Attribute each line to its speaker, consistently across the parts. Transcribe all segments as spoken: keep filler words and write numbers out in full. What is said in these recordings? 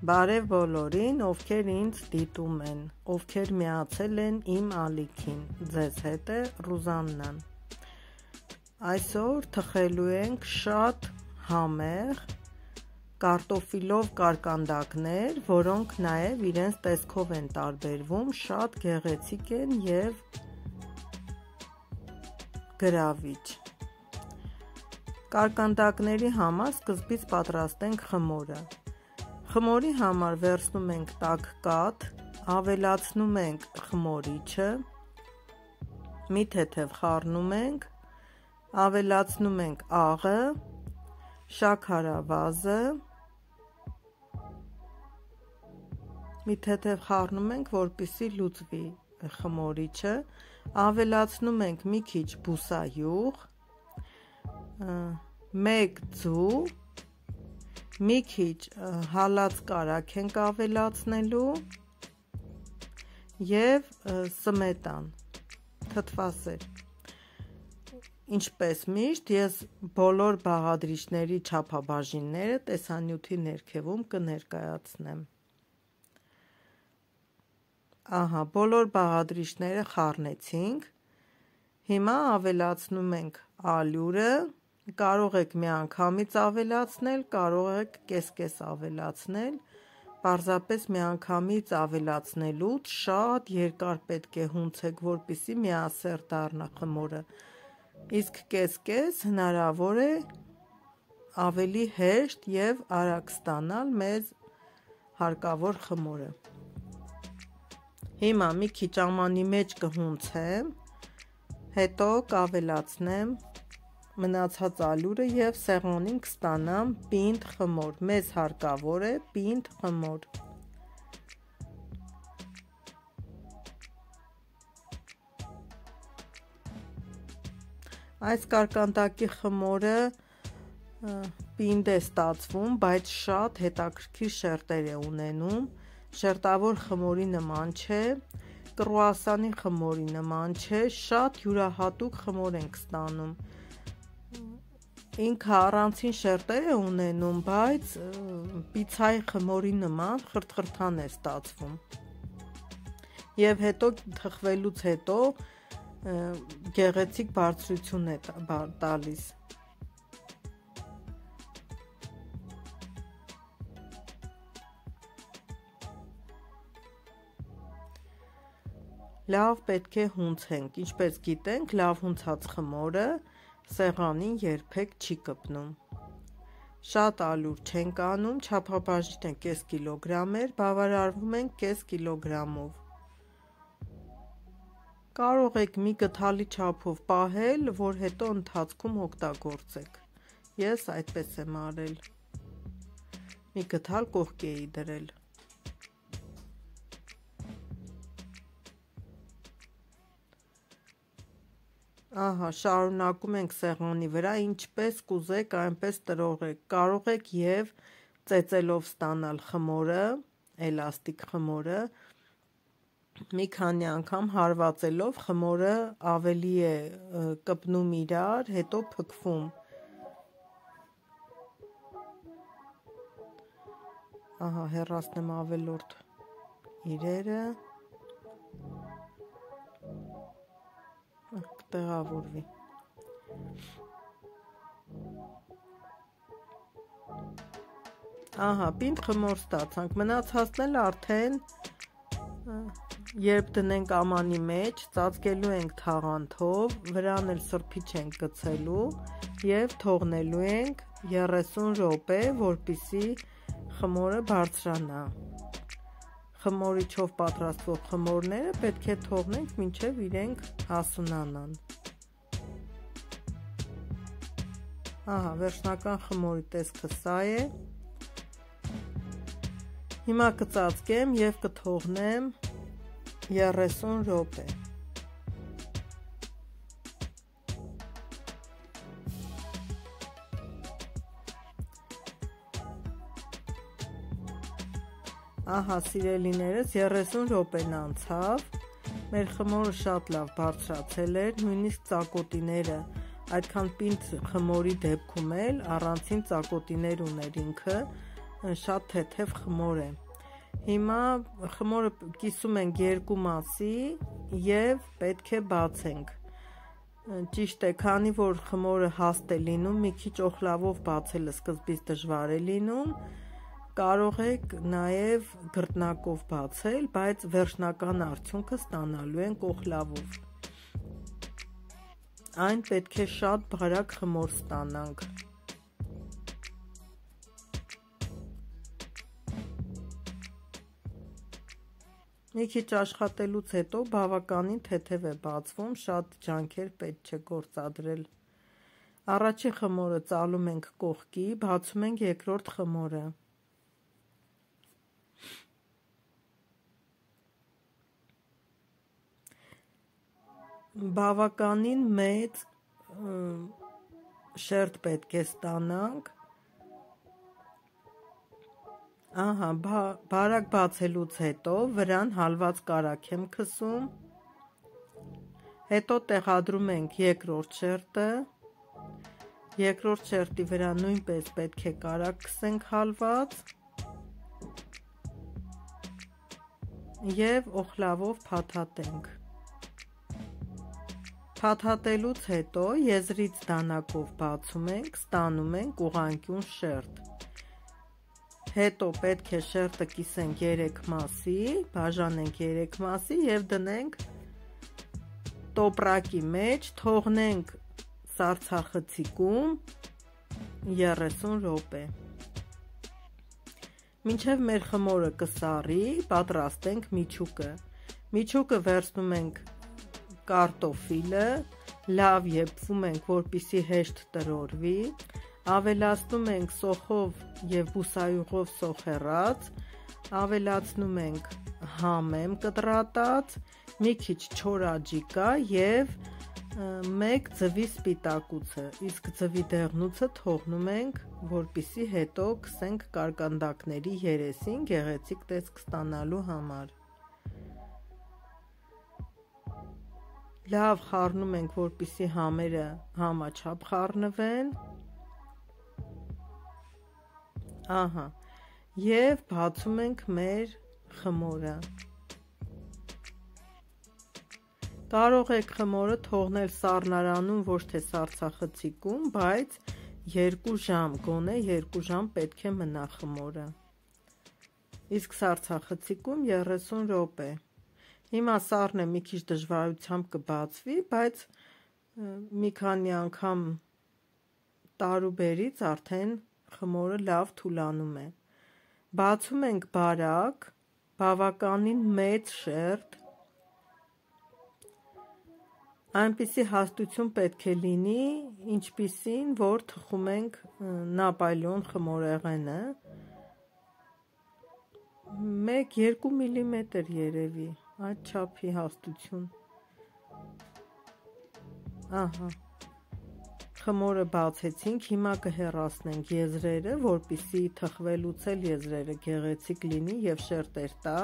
Speaker 1: Բարև բոլորին, ովքեր ինձ դիտում են, ովքեր միացել են իմ ալիքին, ձեզ հետ է Ռուզաննան։ Այսօր թխելու ենք շատ համեղ կարտոֆիլով կարկանդակներ, որոնք նաև իրենց տեսքով են տարբերվում, շատ գեղեցիկ են և գրավիչ։ Կարկանդակների համար սկզբից պատրաստենք խմորը։ Խմորի համար վերցնում ենք տաք կաթ, ավելացնում ենք խմորիչը, մի թեթև խառնում ենք, ավելացնում ենք աղը, շաքարավազը, մի թեթև խառնում ենք, որպեսզի լուծվի խմորիչը, ավելացնում ենք մի քիչ բուսայուղ, մեկ ձու, մի քիչ հալած կարագ ենք ավելացնելու և սմետան, թթվասեր։ Ինչպես միշտ, ես բոլոր բաղադրիչների չափաբաժինները տեսանյութի ներքևում կներկայացնեմ։ Ահա, բոլոր բաղադրիչները խառնեցինք, հիմա ավելացնում ենք ալյուրը, կարող եք միանգամից ավելացնել, կարող եք կես-կես ավելացնել, պարզապես միանգամից ավելացնելուց շատ երկար պետք է հունցեք, որպեսզի միասեռ դառնա խմորը, իսկ կես-կես հնարավոր է ավելի հեշտ և արագ ստանալ մեզ հարկավոր խմորը։ Հիմա մի քիչ ամանի մեջ կհունցեմ, հետո կավելացնեմ մնացած ալյուրը և սեղանին կստանամ պինդ խմոր, մեզ հարկավոր է պինդ խմոր։ Այս կարկանդակի խմորը պինդ է ստացվում, բայց շատ հետաքրքիր շերտեր է ունենում, շերտավոր խմորի նման չէ, կռուասանի խմորի նման չէ, շատ յուրահատուկ խմոր ենք ստանում։ Ինքը առանցին շերտեր է ունենում, բայց պիցցայի խմորի նման խրթխրթան է ստացվում։ Եվ հետո թխվելուց հետո գեղեցիկ բարձրություն է տալիս։ Լավ պետք է հունցենք, ինչպես գիտենք, լավ հունցած խմորը սեղանին երբեք չի կպնում։ Շատ ալյուր չենք անում, չափաբաժինը կես կիլոգրամ էր, բավարարվում ենք կես կիլոգրամով։ Կարող եք մի գդալի չափով պահել, որ հետո ընթացքում օգտագործեք։ Ես այդպես եմ արել։ Մի գդալ կողքի էի դրել։ Ահա, շարունակում ենք սեղանի վրա, ինչպես կուզեք, այնպես տրորեք, կարող եք և ծեծելով ստանալ խմորը, էլաստիկ խմորը, մի քանի անգամ հարվածելով խմորը ավելի է կպնում իրար, հետո փքվում։ Ահա, հեռացնեմ ավելորդ իրերը, կտեղավորվի։ Ահա, պինդ խմոր ստացանք, մնացածն արդեն երբ դնենք ամանի մեջ, ծածկելու ենք թաղանթով, վրան էլ սրբիչ ենք գցելու և թողնելու ենք երեսուն րոպե, որպեսզի խմորը բարձրանա։ Խմորիչով պատրաստվող խմորները պետք է թողնենք մինչև իրենք հասունանան։ Ահա, վերջնական խմորի տեսքը սա է։ Հիմա կծածկեմ և կթողնեմ երեսուն րոպե։ Ահա, սիրելիներս, երեսուն րոպեն անցավ, մեր խմորը շատ լավ բարձրացել էր, նույնիսկ ծակոտիները Այդքան պինդ խմորի դեպքում էլ առանցին ծակոտիներ ուներ ինքը, շատ թեթև խմոր է։ Հիմա խմորը կիսում ենք երկու մասի և պետք է բացենք։ Ճիշտ է, քանի որ խմորը հաստ է լինում, մի քիչ օխլավով բացելը սկզբից դժվար է լինում, կարող եք նաև գռտնակով բացել, բայց վերջնական արդյունքը ստանալու ենք օխլավով։ Այն պետք է շատ բարակ խմոր ստանանք։ Մի քիչ աշխատելուց հետո բավականին թեթև է բացվում, շատ ջանքեր պետք չէ գործադրել։ Առաջին խմորը ծալում ենք կողքի, բացում ենք երկրորդ խմորը։ Բավականին մեծ շերտ պետք է ստանանք։ Ահա, բարակ բացելուց հետո վրան հալված կարագ եմ քսում, հետո տեղադրում ենք երկրորդ շերտը, երկրորդ շերտի վրա նույնպես պետք է կարագ քսենք հալված և օխլավով փաթաթենք։ Փաթաթելուց հետո եզրից դանակով բացում ենք, ստանում ենք ուղղանկյուն շերտ։ Հետո պետք է շերտը կիսենք երեք մասի, բաժանենք երեք մասի և դնենք տոպրակի մեջ, թողնենք սառցախցիկում երեսուն րոպե։ Մինչև մեր խմորը կսառի, պատրաստենք միջուկը։ Միջուկը վերցնում ենք կարտոֆիլը, լավ եփվում ենք, որպեսզի հեշտ տրորվի, ավելացնում ենք սոխով և բուսայուղով սոխեռած, ավելացնում ենք համեմ կտրատած, մի քիչ չոր աջիկա և մեկ ձվի սպիտակուցը, իսկ ձվի դեղնուցը թողնում ենք, որպեսզի հետո քսենք կարկանդակների երեսին գեղեցիկ տեսք ստանալու համար։ Լավ խառնում ենք, որպեսզի համերը համաչափ խառնվեն։ Ահա, և բացում ենք մեր խմորը։ Կարող եք խմորը թողնել սառնարանում, ոչ թե սառցախցիկում, բայց երկու ժամ, գոնե երկու ժամ պետք է մնա խմորը։ Իսկ սառցախցիկում երեսուն րոպե։ Հիմա սառնը մի քիչ դժվարությամբ կբացվի, բայց մի քանի անգամ տարուբերից արդեն խմորը լավ թուլանում է։ Բացում ենք բարակ, բավականին մեծ շերտ, այնպիսի հաստություն պետք է լինի, ինչպիսին, որ թխում ենք նապոլեոն խմորեղենը, մեկ երկու միլիմետր երևի, այդ չափի հաստություն։ Ահա, խմորը բացեցինք, հիմա կհեռացնենք եզրերը, որպեսզի թխվելուց էլ եզրերը գեղեցիկ լինի և շերտեր տա։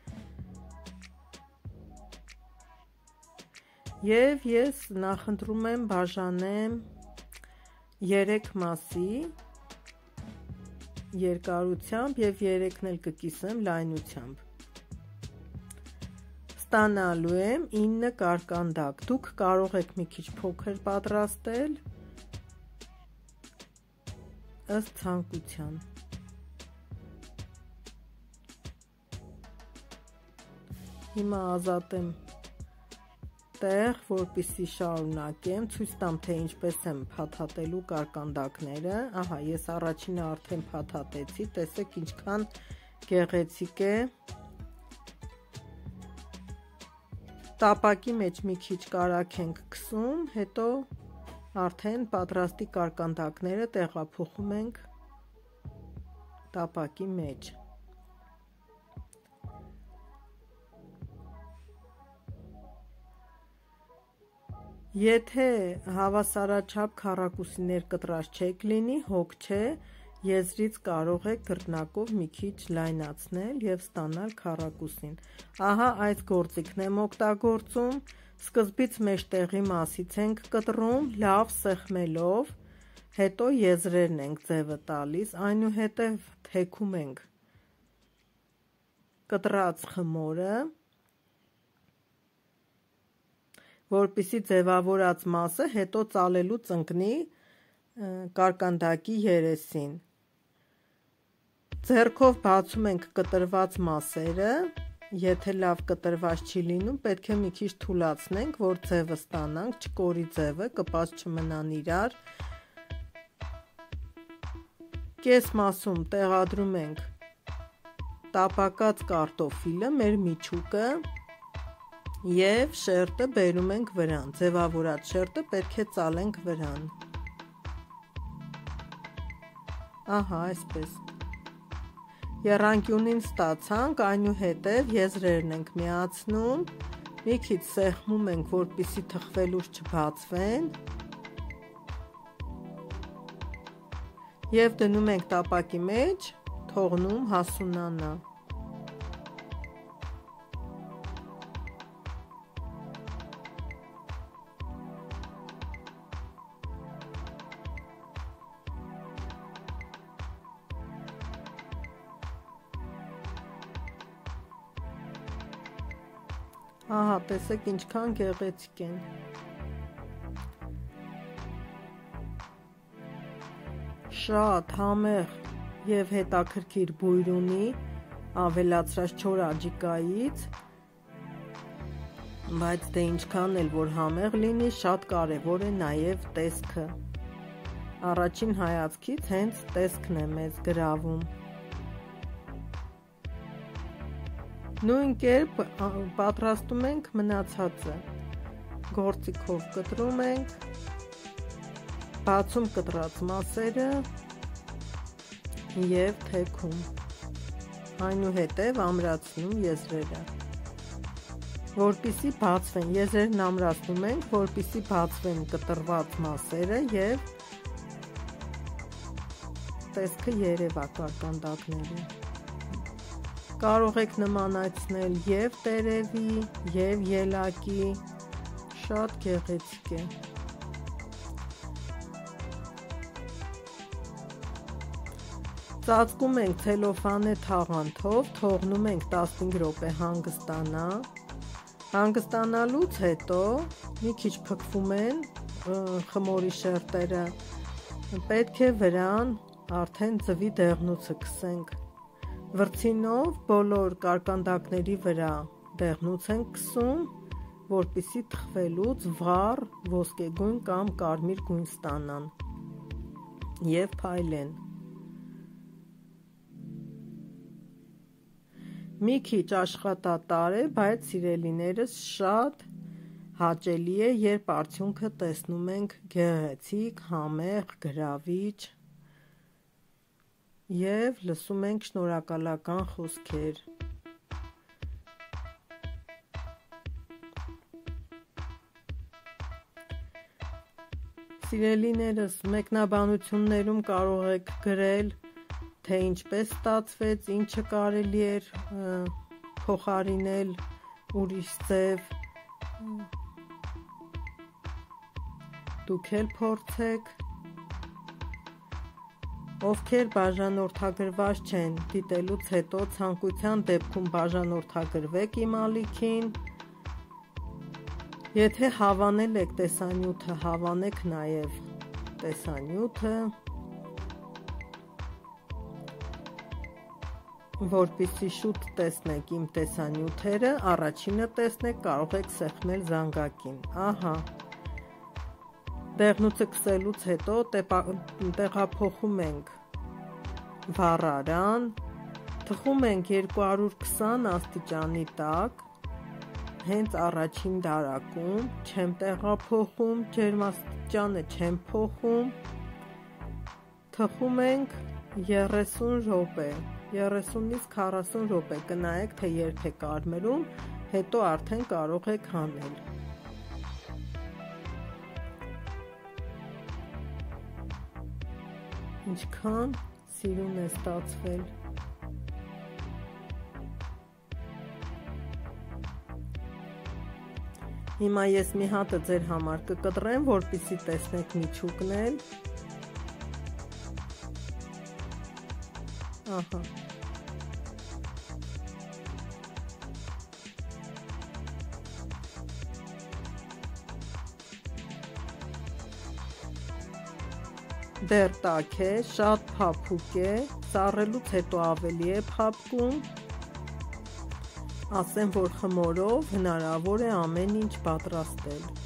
Speaker 1: Եվ ես նախընտրում եմ բաժանեմ երեք մասի երկարությամբ և երեքն էլ կկիսեմ լայնությամբ։ Ստանալու եմ ինը կարկանդակ, դուք կարող եք մի քիչ փոքր պատրաստել, ըստ ցանկության։ Հիմա ազատեմ տեղ, որպեսզի շարունակեմ, ցույց տամ, թե ինչպես եմ փաթաթելու կարկանդակները։ Ահա, ես առաջինը արդեն փաթաթեցի, տեսեք ինչքան գեղեցիկ է։ Տապակի մեջ մի քիչ կարագ ենք քսում, հետո արդեն պատրաստի կարկանդակները տեղափոխում ենք տապակի մեջ։ Եթե հավասարաչափ քառակուսիներ կտրած չեք լինի, հոգ չէ, եզրից կարող եք գռտնակով մի քիչ լայնացնել և ստանալ քառակուսին։ Ահա այս գործիքն եմ օգտագործում, սկզբից մեջտեղի մասից ենք կտրում, լավ սեղմելով, հետո եզրերն ենք ձևը տալիս, այնուհետև թեքում ենք կտրած խմորը, որպեսզի ձևավորած մասը հետո ծալելուց ընկնի կարկանդակի երեսին։ Ձեռքով բացում ենք կտրված մասերը, եթե լավ կտրված չի լինում, պետք է մի քիչ թուլացնենք, որ ձևը ստանանք, չկորի ձևը, կպած չմնան իրար։ Կես մասում տեղադրում ենք տապակած կարտոֆիլը, մեր միջուկը և շերտը բերում ենք վրան, ձևավորած շերտը պետք է ծալենք վրան։ Ահա, այսպես։ Եռանկյունին ստացանք, այնուհետև եզրերն ենք միացնում, մի քիչ սեղմում ենք, որպեսզի թխվելուց չբացվեն և դնում ենք տապակի մեջ, թողնում հասունանա։ Ահա, տեսեք ինչքան գեղեցիկ են։ Շատ համեղ և հետաքրքիր բույր ունի, ավելացրած չոր աջիկայից, բայց դե ինչքան էլ որ համեղ լինի, շատ կարևոր է նաև տեսքը։ Առաջին հայացքից հենց տեսքն է մեզ գրավում։ Նույն կերպ պատրաստում ենք մնացածը։ Գործիքով կտրում ենք, բացում կտրած մասերը և թեքում, այնուհետև ամրացնում եզրերը, որպեսզի բացվեն, եզրերն ամրացնում ենք, որպեսզի բացվեն կտրված մասերը և տեսքը երևա կարկանդակների։ Կարող եք նմանացնել և տերևի, և ելակի, շատ գեղեցիկ է։ Ծածկում ենք ցելոֆանե թաղանթով, թողնում ենք տասնհինգ րոպե հանգստանա։ Հանգստանալուց հետո մի քիչ փքվում են խմորի շերտերը, պետք է վրան արդեն ձվի դեղնուցը քսենք։ Վրձինով բոլոր կարկանդակների վրա դեղնուց ենք քսում, որպեսզի թխվելուց վառ, ոսկեգույն կամ կարմիր գույն ստանան և փայլեն։ Մի քիչ աշխատատար է, բայց սիրելիներս շատ հաճելի է, երբ արդյունքը տեսնում ենք գեղեցիկ, համեղ, գրավիչ և լսում ենք շնորհակալական խոսքեր։ Սիրելիներս, մեկնաբանություններում կարող եք գրել, թե ինչպես ստացվեց, ինչը կարելի էր փոխարինել, ուրիշ ձև, դուք էլ փորձեք։ Ովքեր բաժանորդագրված չեն, դիտելուց հետո ցանկության դեպքում բաժանորդագրվեք իմ ալիքին։ Եթե հավանել եք տեսանյութը, հավանեք նաև տեսանյութը, որպեսզի շուտ տեսնեք իմ տեսանյութերը, առաջինը տեսնեք, կարող եք սեղմել զանգակին։ Ահա, դեղնուցը քսելուց հետո տեղափոխում ենք վառարան, թխում ենք երկու հարյուր քսան աստիճանի տակ, հենց առաջին դարակում, չեմ տեղափոխում, ջերմաստիճանը չեմ փոխում, թխում ենք երեսուն րոպե, երեսունից քառասուն րոպե, կնայեք թե երբ է կարմրում, հետո արդեն կարող եք հանել։ Ինչքան սիրուն է ստացվել։ Հիմա ես մի հատը ձեր համար կկտրեմ, որպեսզի տեսնեք միջուկն էլ։ Ահա։ Դեռ տաք է, շատ փափուկ է, սառելուց հետո ավելի է փափկում, ասեմ, որ խմորով հնարավոր է ամեն ինչ պատրաստել։